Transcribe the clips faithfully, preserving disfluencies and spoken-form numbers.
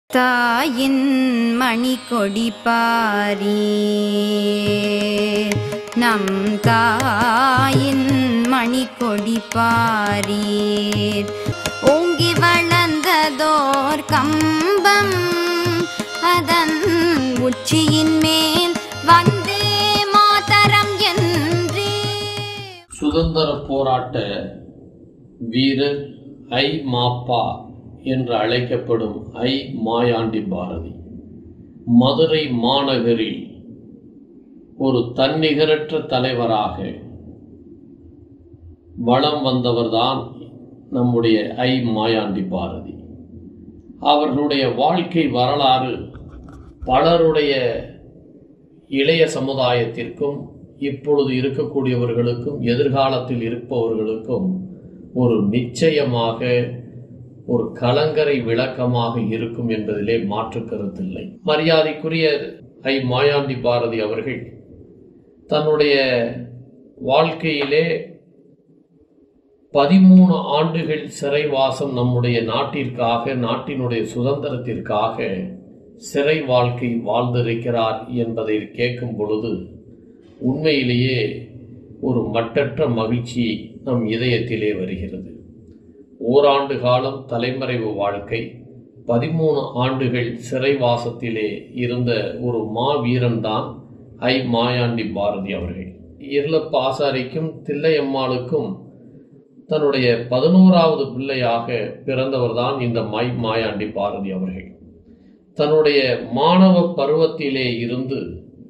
தாயின் மணிக்கொடி பாரீர், நம் தாயின் மணிக்கொடி பாரீர். ஓங்கி வளர்ந்ததோர் கம்பம் அதன் உச்சியின் மேல் வந்தே மாதரம் என்றே. சுதந்திர போராட்ட வீரர் ஐ மாப்பா என்று அழைக்கப்படும் ஐ மாயாண்டி பாரதி மதுரை மாநகரில் ஒரு தன்னிகரற்ற தலைவராக வலம் வந்தவர்தான் நம்முடைய ஐ மாயாண்டி பாரதி. அவர்களுடைய வாழ்க்கை வரலாறு பலருடைய இளைய சமுதாயத்திற்கும் இப்பொழுது இருக்கக்கூடியவர்களுக்கும் எதிர்காலத்தில் இருப்பவர்களுக்கும் ஒரு நிச்சயமாக ஒரு கலங்கரை விளக்கமாக இருக்கும் என்பதிலே மாற்று கருத்தில்லை. மரியாதைக்குரிய ஐ மாயாண்டி பாரதி அவர்கள் தன்னுடைய வாழ்க்கையிலே பதிமூணு ஆண்டுகள் சிறைவாசம் நம்முடைய நாட்டிற்காக, நாட்டினுடைய சுதந்திரத்திற்காக சிறை வாழ்க்கை வாழ்ந்திருக்கிறார் என்பதை கேட்கும் பொழுது உண்மையிலேயே ஒரு மட்டற்ற மகிழ்ச்சி நம் இதயத்திலே வருகிறது. ஓராண்டு காலம் தலைமறைவு வாழ்க்கை, பதிமூணு ஆண்டுகள் சிறைவாசத்திலே இருந்த ஒரு மாவீரன்தான் ஐ மாயாண்டி பாரதி அவர்கள். இருளப்ப ஆசாரிக்கும் தில்லையம்மாளுக்கும் தன்னுடைய பதினோராவது பிள்ளையாக பிறந்தவர்தான் இந்த மை மாயாண்டி பாரதி அவர்கள். தன்னுடைய மாணவ பருவத்திலே இருந்து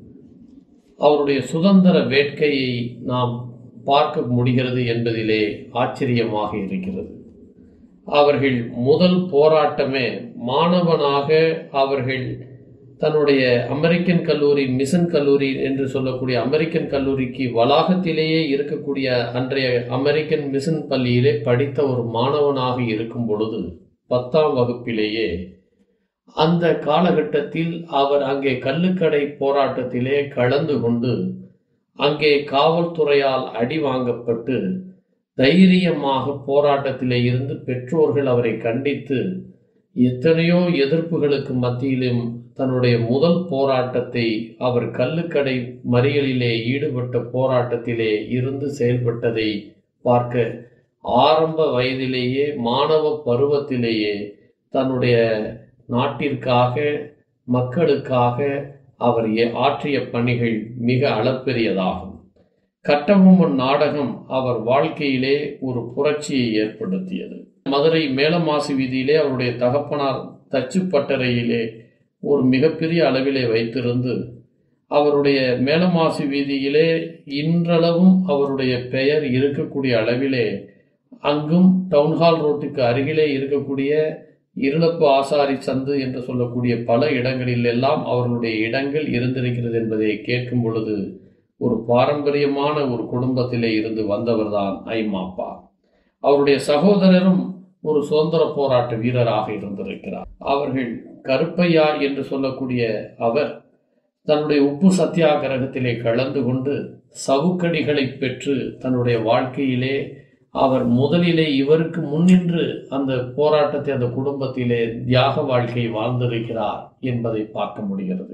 அவருடைய சுதந்திர வேட்கையை நாம் பார்க்க முடிகிறது என்பதிலே ஆச்சரியமாக இருக்கிறது. அவர்கள் முதல் போராட்டமே மாணவனாக அவர்கள் தன்னுடைய அமெரிக்கன் கல்லூரி, மிஷன் கல்லூரி என்று சொல்லக்கூடிய அமெரிக்கன் கல்லூரிக்கு வளாகத்திலேயே இருக்கக்கூடிய அன்றைய அமெரிக்கன் மிஷன் பள்ளியிலே படித்த ஒரு மாணவனாக இருக்கும் பொழுது பத்தாம் வகுப்பிலேயே அந்த காலகட்டத்தில் அவர் அங்கே கள்ளுக்கடை போராட்டத்திலே கலந்து கொண்டு அங்கே காவல்துறையால் அடி வாங்கப்பட்டு தைரியமாக போராட்டத்திலே இருந்து பெற்றோர்கள் அவரை கண்டித்து எத்தனையோ எதிர்ப்புகளுக்கு மத்தியிலும் தன்னுடைய முதல் போராட்டத்தை அவர் கள்ளுக்கடை மறியலிலே ஈடுபட்ட போராட்டத்திலே இருந்து செயல்பட்டதை பார்க்க ஆரம்ப வயதிலேயே மாணவ பருவத்திலேயே தன்னுடைய நாட்டிற்காக மக்களுக்காக அவர் ஆற்றிய பணிகள் மிக அளப்பெரியதாகும். கட்டபொம்மன் நாடகம் அவர் வாழ்க்கையிலே ஒரு புரட்சியை ஏற்படுத்தியது. மதுரை மேலமாசி வீதியிலே அவருடைய தகப்பனார் தச்சு பட்டறையிலே ஒரு மிகப்பெரிய அளவிலே வைத்திருந்து அவருடைய மேலமாசி வீதியிலே இன்றளவும் அவருடைய பெயர் இருக்கக்கூடிய அளவிலே அங்கும் டவுன்ஹால் ரோட்டுக்கு அருகிலே இருக்கக்கூடிய இருளப்பு ஆசாரி சந்து என்று சொல்லக்கூடிய பல இடங்களில் எல்லாம் அவர்களுடைய இடங்கள் இருந்திருக்கிறது என்பதை கேட்கும் பொழுது ஒரு பாரம்பரியமான ஒரு குடும்பத்திலே இருந்து வந்தவர்தான் ஐ மாப்பா. அவருடைய சகோதரரும் ஒரு சுதந்திர போராட்ட வீரராக இருந்திருக்கிறார். அவர்கள் கருப்பையா என்று சொல்லக்கூடிய அவர் தன்னுடைய உப்பு சத்தியாகிரகத்திலே கலந்து கொண்டு சவுக்கடிகளை பெற்று தன்னுடைய வாழ்க்கையிலே அவர் முதலிலே இவருக்கு முன்னின்று அந்த போராட்டத்தை அந்த குடும்பத்திலே தியாக வாழ்க்கை வாழ்ந்திருக்கிறார் என்பதை பார்க்க முடிகிறது.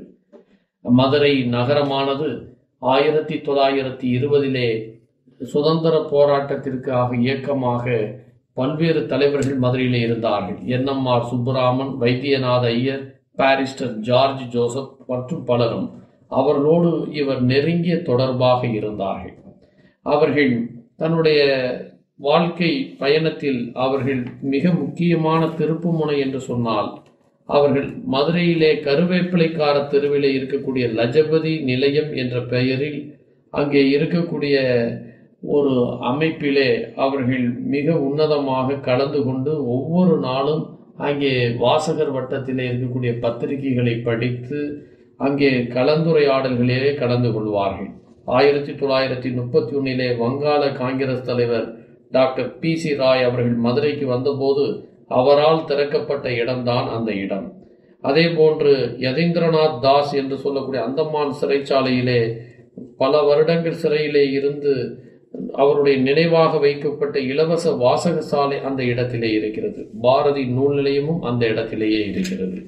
மதுரை நகரமானது ஆயிரத்தி தொள்ளாயிரத்தி இருபதிலே சுதந்திர போராட்டத்திற்காக இயக்கமாக பல்வேறு தலைவர்கள் மதுரையிலே இருந்தார்கள். N M R Subbaraman, Vaidyanatha Iyer, barrister George Joseph மற்றும் பலரும் அவர்களோடு இவர் நெருங்கிய தொடர்பாக இருந்தார்கள். அவர்கள் தன்னுடைய வாழ்க்கை பயணத்தில் அவர்கள் மிக முக்கியமான திருப்புமுனை என்று சொன்னால் அவர்கள் மதுரையிலே கருவேப்பிலைக்கார தெருவிலே இருக்கக்கூடிய லஜபதி நிலையம் என்ற பெயரில் அங்கே இருக்கக்கூடிய ஒரு அமைப்பிலே அவர்கள் மிக உன்னதமாக கலந்து கொண்டு ஒவ்வொரு நாளும் அங்கே வாசகர் வட்டத்திலே இருக்கக்கூடிய பத்திரிகைகளை படித்து அங்கே கலந்துரையாடல்களிலே கலந்து கொள்வார்கள். ஆயிரத்தி தொள்ளாயிரத்தி முப்பத்தி ஒன்னிலே வங்காள காங்கிரஸ் தலைவர் டாக்டர் பி சி ராய் அவர்கள் மதுரைக்கு வந்தபோது அவரால் திறக்கப்பட்ட இடம்தான் அந்த இடம். அதே போன்று யதீந்திரநாத் தாஸ் என்று சொல்லக்கூடிய அந்தமான் சிறைச்சாலையிலே பல வருடங்கள் சிறையிலே இருந்து அவருடைய நினைவாக வைக்கப்பட்ட இலவச வாசக சாலை அந்த இடத்திலே இருக்கிறது. பாரதி நூல் நிலையமும் அந்த இடத்திலேயே இருக்கிறது.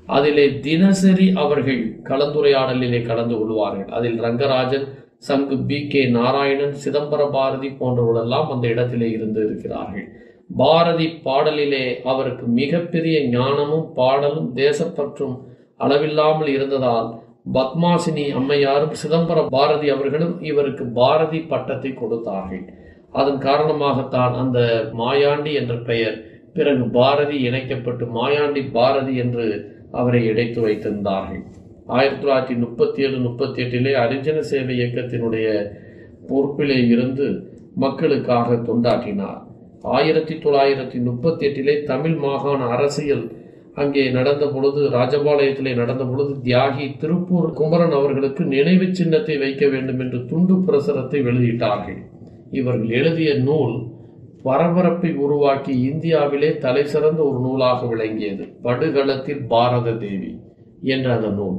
அதிலே தினசரி அவர்கள் கலந்துரையாடலிலே கலந்து கொள்வார்கள். அதில் ரங்கராஜன், சங்கு பி கே நாராயணன், சிதம்பர பாரதி போன்றவர்களெல்லாம் அந்த இடத்திலே இருந்து இருக்கிறார்கள். பாரதி பாடலிலே அவருக்கு மிகப்பெரிய ஞானமும் பாடலும் தேசப்பற்றும் அளவில்லாமல் இருந்ததால் பத்மாசினி அம்மையாரும் சிதம்பர பாரதி அவர்களும் இவருக்கு பாரதி பட்டத்தை கொடுத்தார்கள். அதன் காரணமாகத்தான் அந்த மாயாண்டி என்ற பெயர் பிறகு பாரதி இணைக்கப்பட்டு மாயாண்டி பாரதி என்று அவரை இணைத்து வைத்திருந்தார்கள். ஆயிரத்தி தொள்ளாயிரத்தி முப்பத்தி ஏழு முப்பத்தி எட்டிலே ஹரிஜன சேவை இயக்கத்தினுடைய பொறுப்பிலே இருந்து மக்களுக்காக தொண்டாற்றினார். ஆயிரத்தி தொள்ளாயிரத்தி முப்பத்தி எட்டிலே தமிழ் மாகாண அரசியல் அங்கே நடந்த பொழுது, ராஜபாளையத்திலே நடந்த பொழுது தியாகி திருப்பூர் குமரன் அவர்களுக்கு நினைவு சின்னத்தை வைக்க வேண்டும் என்று துண்டு பிரசுரத்தை வெளியிட்டார்கள். இவர்கள் எழுதிய நூல் பரபரப்பை உருவாக்கி இந்தியாவிலே தலை சிறந்த ஒரு நூலாக விளங்கியது. படுகளத்தில் பாரத தேவி என்ற அந்த நூல்.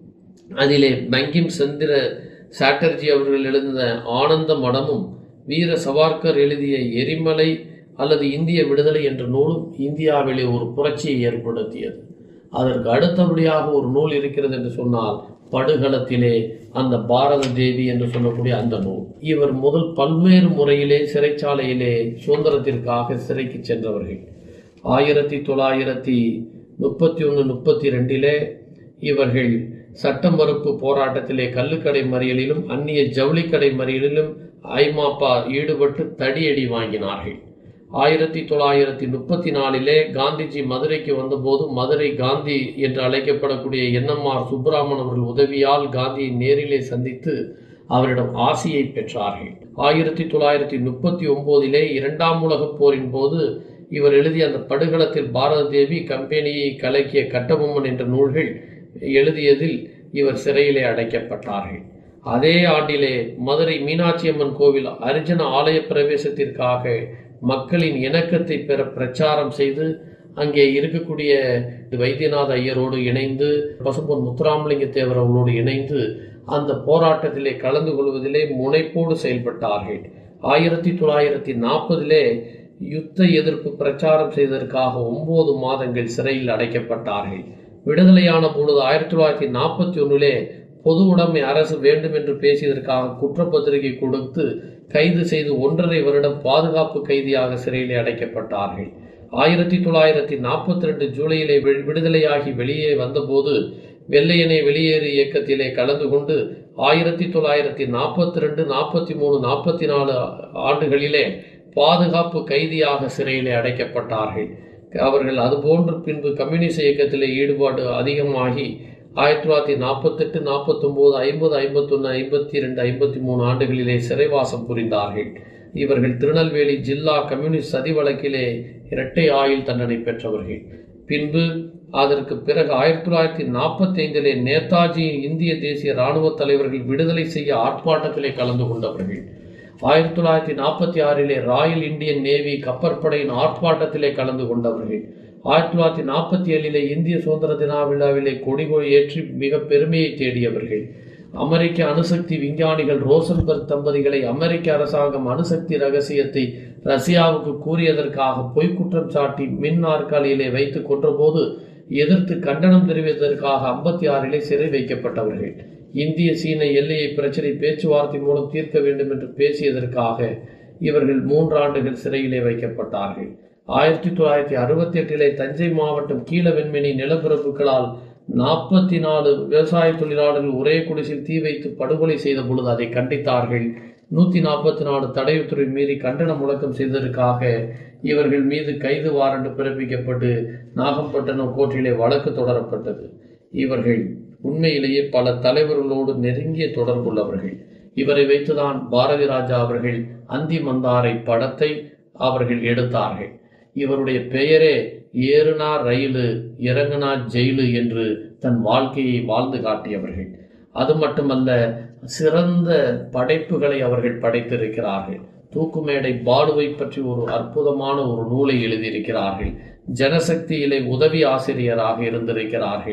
அதிலே பங்கிம் சந்திர சாட்டர்ஜி அவர்கள் எழுதின ஆனந்த மடமும் வீர சவார்கர் எழுதிய எரிமலை அல்லது இந்திய விடுதலை என்ற நூலும் இந்தியாவிலே ஒரு புரட்சியை ஏற்படுத்தியது. அதற்கு அடுத்தபடியாக ஒரு நூல் இருக்கிறது என்று சொன்னால் படுகளத்திலே அந்த பாரத தேவி என்று சொல்லக்கூடிய அந்த நூல். இவர் முதல் பல்வேறு முறையிலே சிறைச்சாலையிலே சுதந்திரத்திற்காக சிறைக்கு சென்றவர்கள். ஆயிரத்தி தொள்ளாயிரத்தி முப்பத்தி ஒன்று முப்பத்தி ரெண்டிலே இவர்கள் சட்ட மறுப்பு போராட்டத்திலே கல்லுக்கடை மறியலிலும் அந்நிய ஜவுளிக்கடை மறியலிலும் ஐமாப்பா ஈடுபட்டு தடியடி வாங்கினார்கள். ஆயிரத்தி தொள்ளாயிரத்தி முப்பத்தி நாலிலே காந்திஜி மதுரைக்கு வந்தபோது மதுரை காந்தி என்று அழைக்கப்படக்கூடிய என் எம் ஆர் சுப்பராமன் அவர்கள் உதவியால் காந்தியை நேரிலே சந்தித்து அவரிடம் ஆசியை பெற்றார்கள். ஆயிரத்தி தொள்ளாயிரத்தி முப்பத்தி ஒன்பதிலே இரண்டாம் உலகப் போரின் போது இவர் எழுதிய அந்த படுகளத்தில் பாரத தேவி, கம்பெனியை கலக்கிய கட்டபொம்மன் என்ற நூல்கள் எழுதியதில் இவர் சிறையிலே அடைக்கப்பட்டார்கள். அதே ஆண்டிலே மதுரை மீனாட்சி அம்மன் கோவில் ஹரிஜன ஆலய பிரவேசத்திற்காக மக்களின் இணக்கத்தை பெற பிரச்சாரம் செய்து அங்கே இருக்கக்கூடிய வைத்தியநாத ஐயரோடு இணைந்து பசும்பொன் முத்துராமலிங்க தேவர் அவர்களோடு இணைந்து அந்த போராட்டத்திலே கலந்து கொள்வதிலே முனைப்போடு செயல்பட்டார்கள். ஆயிரத்தி தொள்ளாயிரத்தி நாற்பதிலே யுத்த எதிர்ப்பு பிரச்சாரம் செய்ததற்காக ஒன்பது மாதங்கள் சிறையில் அடைக்கப்பட்டார்கள். விடுதலையான பொழுது ஆயிரத்தி தொள்ளாயிரத்தி நாற்பத்தி ஒன்றிலே பொது உடைமை அரசு வேண்டும் என்று பேசியதற்காக குற்றப்பத்திரிகை கொடுத்து கைது செய்து ஒன்றரை வருடம் பாதுகாப்பு கைதியாக சிறையிலே அடைக்கப்பட்டார்கள். ஆயிரத்தி தொள்ளாயிரத்தி நாற்பத்தி ரெண்டு ஜூலையிலே விடுதலையாகி வெளியே வந்தபோது வெள்ளையனே வெளியேறு இயக்கத்திலே கலந்து கொண்டு ஆயிரத்தி தொள்ளாயிரத்தி நாற்பத்தி ரெண்டு நாற்பத்தி மூணு நாற்பத்தி நாலு ஆண்டுகளிலே பாதுகாப்பு கைதியாக சிறையிலே அடைக்கப்பட்டார்கள். அவர்கள் அதுபோன்று பின்பு கம்யூனிஸ்ட் இயக்கத்திலே ஈடுபாடு அதிகமாகி ஆயிரத்தி தொள்ளாயிரத்தி நாற்பத்தெட்டு நாற்பத்தொம்போது ஐம்பது ஐம்பத்தொன்று ஐம்பத்தி ரெண்டு ஐம்பத்தி மூணு ஆண்டுகளிலே சிறைவாசம் புரிந்தார்கள். இவர்கள் திருநெல்வேலி ஜில்லா கம்யூனிஸ்ட் சதி வழக்கிலே இரட்டை ஆயுள் தண்டனை பெற்றவர்கள். பின்பு அதற்கு பிறகு ஆயிரத்தி தொள்ளாயிரத்தி நாற்பத்தி ஐந்திலே நேதாஜியின் இந்திய தேசிய இராணுவ தலைவர்கள் விடுதலை செய்ய ஆர்ப்பாட்டத்திலே கலந்து கொண்டவர்கள். ஆயிரத்தி தொள்ளாயிரத்தி நாற்பத்தி ஆறிலே ராயல் இந்தியன் நேவி கப்பற்படையின் ஆர்ப்பாட்டத்திலே கலந்து கொண்டவர்கள். ஆயிரத்தி தொள்ளாயிரத்தி நாற்பத்தி ஏழிலே இந்திய சுதந்திர தின விழாவிலே கொடிகோள் ஏற்றி மிக பெருமையை தேடியவர்கள். அமெரிக்க அணுசக்தி விஞ்ஞானிகள் ரோசன்பர்க் தம்பதிகளை அமெரிக்க அரசாங்கம் அணுசக்தி ரகசியத்தை ரஷ்யாவுக்கு கூறியதற்காக பொய்க்குற்றம் சாட்டி மின் நாற்காலியிலே வைத்து கொன்றபோது எதிர்த்து கண்டனம் தெரிவித்ததற்காக ஐம்பத்தி ஆறிலே சிறை வைக்கப்பட்டவர்கள். இந்திய சீன எல்லையை பிரச்சனை பேச்சுவார்த்தை மூலம் தீர்க்க வேண்டும் என்று பேசியதற்காக இவர்கள் மூன்று ஆண்டுகள் சிறையிலே வைக்கப்பட்டார்கள். ஆயிரத்தி தொள்ளாயிரத்தி அறுபத்தி எட்டிலே தஞ்சை மாவட்டம் கீழவெண்மணி நிலப்பிரபுக்களால் நாற்பத்தி நாலு விவசாய தொழிலாளர்கள் ஒரே குடிசில் தீ வைத்து படுகொலை செய்த பொழுது அதை கண்டித்தார்கள். நூற்றி நாற்பத்தி நாலு தடையுத்துறை மீறி கண்டன முழக்கம் செய்ததற்காக இவர்கள் மீது கைது வாரண்ட் பிறப்பிக்கப்பட்டு நாகப்பட்டினம் கோர்ட்டிலே வழக்கு தொடரப்பட்டது. இவர்கள் உண்மையிலேயே பல தலைவர்களோடு நெருங்கிய தொடர்புள்ளவர்கள். இவரை வைத்துதான் பாரதி ராஜா அவர்கள் அந்தி மந்தாரை படத்தை அவர்கள் எடுத்தார்கள். இவருடைய பெயரே ஏறுனா ரயிலு இறங்குனா ஜெயிலு என்று தன் வாழ்க்கையை வாழ்ந்து காட்டியவர்கள். அது மட்டுமல்ல, சிறந்த படைப்புகளை அவர்கள் படைத்திருக்கிறார்கள். தூக்குமேடை பாலுவை பற்றி ஒரு அற்புதமான ஒரு நூலை எழுதியிருக்கிறார்கள். ஜனசக்தியிலே உதவி ஆசிரியராக இருந்திருக்கிறார்கள்.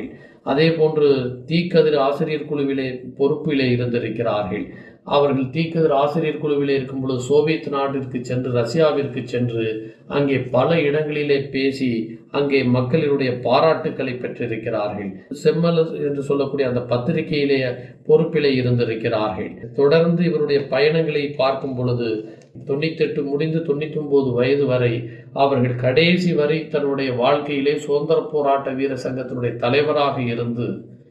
அதே போன்று தீக்கதிர் ஆசிரியர் குழுவிலே பொறுப்பிலே இருந்திருக்கிறார்கள். அவர்கள் தீக்கதிர் ஆசிரியர் குழுவிலே இருக்கும் பொழுது சோவியத் நாட்டிற்கு சென்று ரஷ்யாவிற்கு சென்று அங்கே பல இடங்களிலே பேசி அங்கே மக்களினுடைய பாராட்டுக்களை பெற்றிருக்கிறார்கள். செம்மலர் என்று சொல்லக்கூடிய அந்த பத்திரிகையிலே பொறுப்பிலே இருந்திருக்கிறார்கள். தொடர்ந்து இவருடைய பயணங்களை பார்க்கும் பொழுது தொண்ணூத்தி எட்டு முடிந்து தொண்ணூத்தி ஒன்பது வயது வரை அவர்கள் கடைசி வரை தன்னுடைய வாழ்க்கையிலே சுதந்திர போராட்ட வீர சங்கத்தினுடைய தலைவராக இருந்து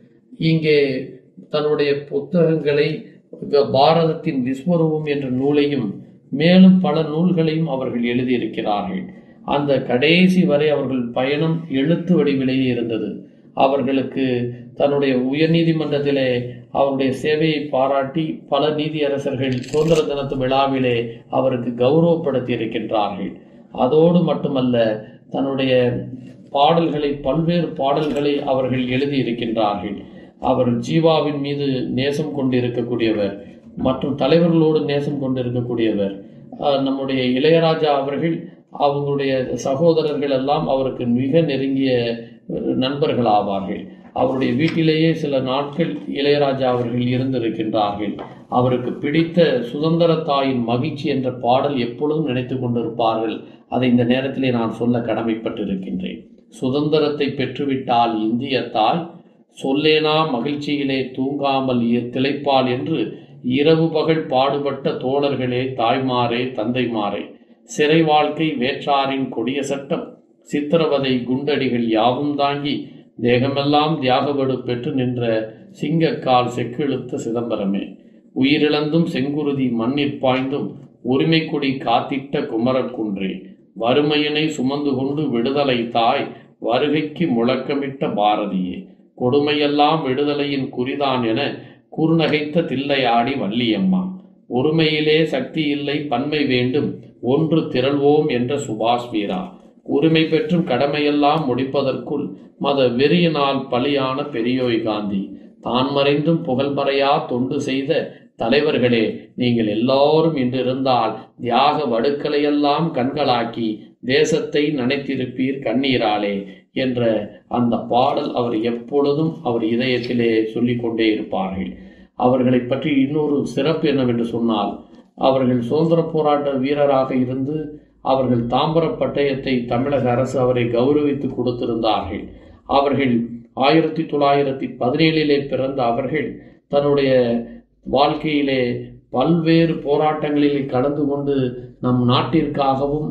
இங்கே தன்னுடைய புத்தகங்களை பாரதத்தின் விஸ்வரூபம் என்ற நூலையும் மேலும் பல நூல்களையும் அவர்கள் எழுதியிருக்கிறார்கள். அந்த கடைசி வரை அவர்கள் பயணம் எழுத்து வடிவிலேயே இருந்தது. அவர்களுக்கு தன்னுடைய உயர்நீதிமன்றத்திலே அவருடைய சேவையை பாராட்டி பல நீதியரசர்கள் சுதந்திர தினத்து விழாவிலே அவருக்கு கௌரவப்படுத்தி இருக்கின்றார்கள். அதோடு மட்டுமல்ல, தன்னுடைய பாடல்களை பல்வேறு பாடல்களை அவர்கள் எழுதியிருக்கின்றார்கள். அவர் ஜீவாவின் மீது நேசம் கொண்டு இருக்கக்கூடியவர் மற்றும் தலைவர்களோடு நேசம் கொண்டு இருக்கக்கூடியவர். நம்முடைய இளையராஜா அவர்கள் அவங்களுடைய சகோதரர்கள் எல்லாம் அவருக்கு மிக நெருங்கிய நண்பர்கள் ஆவார்கள். அவருடைய வீட்டிலேயே சில நாட்கள் இளையராஜா அவர்கள் இருந்திருக்கின்றார்கள். அவருக்கு பிடித்த சுதந்திர தாயின் மகிழ்ச்சி என்ற பாடல் எப்பொழுதும் நினைத்து கொண்டிருப்பார்கள். அதை இந்த நேரத்திலே நான் சொல்ல கடமைப்பட்டிருக்கின்றேன். சுதந்திரத்தை பெற்றுவிட்டால் இந்திய தாய் சொல்லேனா மகிழ்ச்சியிலே தூங்காமல் திளைப்பால் என்று இரவு பகல் பாடுபட்ட தோழர்களே, தாய்மாரே, தந்தைமாரே, சிறை வாழ்க்கை வேற்றாரின் கொடிய சட்டம் சித்திரவதை குண்டடிகள் யாவும் தாங்கி தேகமெல்லாம் தியாகவடு பெற்று நின்ற சிங்கக்கால் செக்கிழுத்த சிதம்பரமே, உயிரிழந்தும் செங்குருதி மண்ணிற் பாய்ந்தும் உரிமை கொடி காத்திட்ட குமரக்குன்றே, வறுமையினை சுமந்து கொண்டு விடுதலை தாய் வருகைக்கு முழக்கமிட்ட பாரதியே, கொடுமையெல்லாம் விடுதலையின் குறிதான் என குறுநகைத்த தில்லையாடி வள்ளியம்மா, ஒருமையிலே சக்தி இல்லை பன்மை வேண்டும் ஒன்று திரள்வோம் என்ற சுபாஷ் வீரா, உரிமை பெற்றும் கடமையெல்லாம் முடிப்பதற்குள் மத வெறியினால் பலியான பெரியோய் காந்தி, தான் மறைந்தும் புகழ்மறையா தொண்டு செய்த தலைவர்களே, நீங்கள் எல்லோரும் இன்றிருந்தால் தியாக வடுக்களையெல்லாம் கண்களாக்கி தேசத்தை நனைத்திருப்பீர் கண்ணீராலே என்ற அந்த பாடல் அவர் எப்பொழுதும் அவர் இதயத்திலே சொல்லிக் கொண்டே இருப்பார்கள். அவர்களை பற்றி இன்னொரு சிறப்பு என்னவென்று சொன்னால், அவர்கள் சுதந்திர போராட்ட வீரராக இருந்து அவர்கள் தாம்பர பட்டயத்தை தமிழக அரசு அவரை கௌரவித்து கொடுத்திருந்தார்கள். அவர்கள் ஆயிரத்தி தொள்ளாயிரத்தி பதினேழிலே பிறந்த அவர்கள் தன்னுடைய வாழ்க்கையிலே பல்வேறு போராட்டங்களில் கடந்து கொண்டு நம் நாட்டிற்காகவும்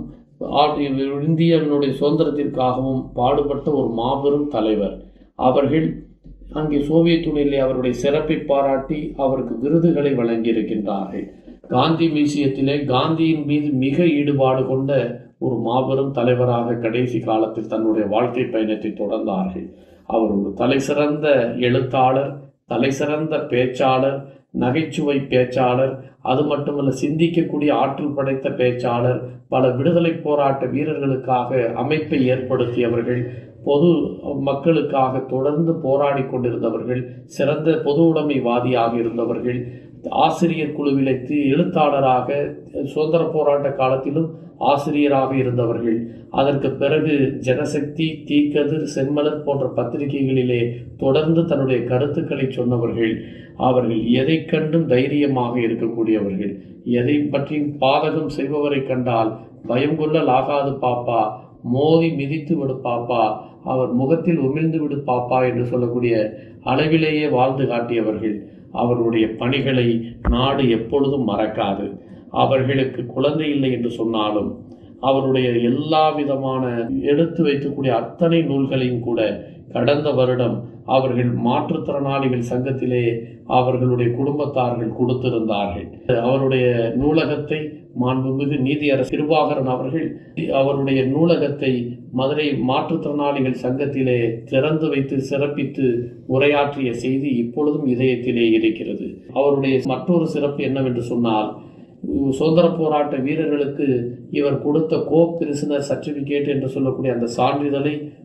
இந்தியனுடைய சுதந்திரத்திற்காகவும் பாடுபட்ட ஒரு மாபெரும் தலைவர். அவர்கள் அங்கே சோவியத் யூனியனிலே அவருடைய சிறப்பை பாராட்டி அவருக்கு விருதுகளை வழங்கியிருக்கின்றார்கள். காந்தி மியூசியத்திலே காந்தியின் மீது மிக ஈடுபாடு கொண்ட ஒரு மாபெரும் தலைவராக கடைசி காலத்தில் தன்னுடைய வாழ்க்கை பயணத்தை தொடர்ந்தார்கள். அவர் ஒரு தலை சிறந்த எழுத்தாளர், தலை சிறந்த பேச்சாளர், நகைச்சுவை பேச்சாளர், அது மட்டுமல்ல சிந்திக்கக்கூடிய ஆற்றல் படைத்த பேச்சாளர், பல விடுதலை போராட்ட வீரர்களுக்காக அமைப்பை ஏற்படுத்தியவர்கள், பொது மக்களுக்காக தொடர்ந்து போராடி கொண்டிருந்தவர்கள், சிறந்த பொது உடைமைவாதியாக இருந்தவர்கள், ஆசிரியர் குழுவிலே எழுத்தாளராக சுதந்திர போராட்ட காலத்திலும் ஆசிரியராக இருந்தவர்கள், அதற்கு பிறகு ஜனசக்தி, தீக்கதிர், செம்மலர் போன்ற பத்திரிகைகளிலே தொடர்ந்து தன்னுடைய கருத்துக்களை சொன்னவர்கள். அவர்கள் எதை கண்டும் தைரியமாக இருக்கக்கூடியவர்கள். எதை பற்றியும் பாதகம் செய்பவரை கண்டால் பயம் கொள்ளலாகாது பாப்பா, மோதி மிதித்து விடு பாப்பா, அவர் முகத்தில் உமிழ்ந்து விடு பாப்பா என்று சொல்லக்கூடிய அளவிலேயே வாழ்ந்து காட்டியவர்கள். அவருடைய பணிகளை நாடு எப்பொழுதும் மறக்காது. அவர்களுக்கு குழந்தை இல்லை என்று சொன்னாலும் அவருடைய எல்லா விதமான எடுத்து வைக்கக்கூடிய அத்தனை நூல்களையும் கூட கடந்த வருடம் அவர்கள் மாற்றுத்திறனாளிகள் சங்கத்திலே அவர்களுடைய குடும்பத்தார்கள் கொடுத்திருந்தார்கள். அவருடைய நூலகத்தை மாண்புமிகு நீதியரசர் கிருபாகரன் அவர்கள் அவருடைய நூலகத்தை மதுரை மாற்றுத்திறனாளிகள் சங்கத்திலே திறந்து வைத்து சிறப்பித்து உரையாற்றிய செய்தி இப்பொழுதும் இதயத்திலே இருக்கிறது. அவருடைய மற்றொரு சிறப்பு என்னவென்று சொன்னால், சுதந்திர போராட்ட வீரர்களுக்கு இவர் கொடுத்த கோ பிரிசனர் சர்டிபிகேட் என்று சொல்லக்கூடிய அந்த சான்றிதழை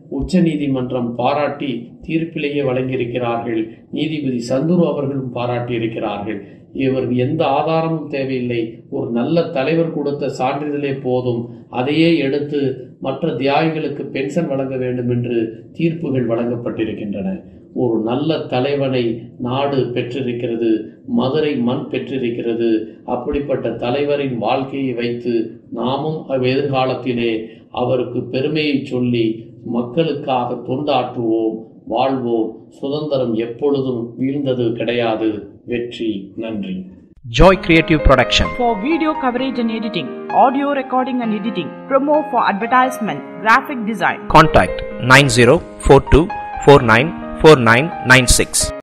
உச்சநீதிமன்றம் பாராட்டி தீர்ப்பிலேயே வழங்கியிருக்கிறார்கள். நீதிபதி சந்துரு அவர்களும் பாராட்டி இருக்கிறார்கள். இவர் எந்த ஆதாரமும் தேவையில்லை, ஒரு நல்ல தலைவர் கொடுத்த சான்றிதழே போதும், அதையே எடுத்து மற்ற தியாகிகளுக்கு பென்ஷன் வழங்க வேண்டும் என்று தீர்ப்புகள் வழங்கப்பட்டிருக்கின்றன. ஒரு நல்ல தலைவனை நாடு பெற்றிருக்கிறது, மதுரை மண் பெற்றிருக்கிறது. அப்படிப்பட்ட தலைவரின் வாழ்க்கையை வைத்து நாமும் எதிர்காலத்திலே அவருக்கு பெருமையை சொல்லி மக்களுக்காக தொண்டாற்றுவோம், வாழ்வோம். சுதந்திரம் எப்பொழுதும் வீழ்ந்தது கிடையாது. வெற்றி. நன்றி. Joy Creative Production. For video coverage and editing, audio recording and editing, promo for advertisement, graphic design. Contact nine zero four two four nine four nine nine six.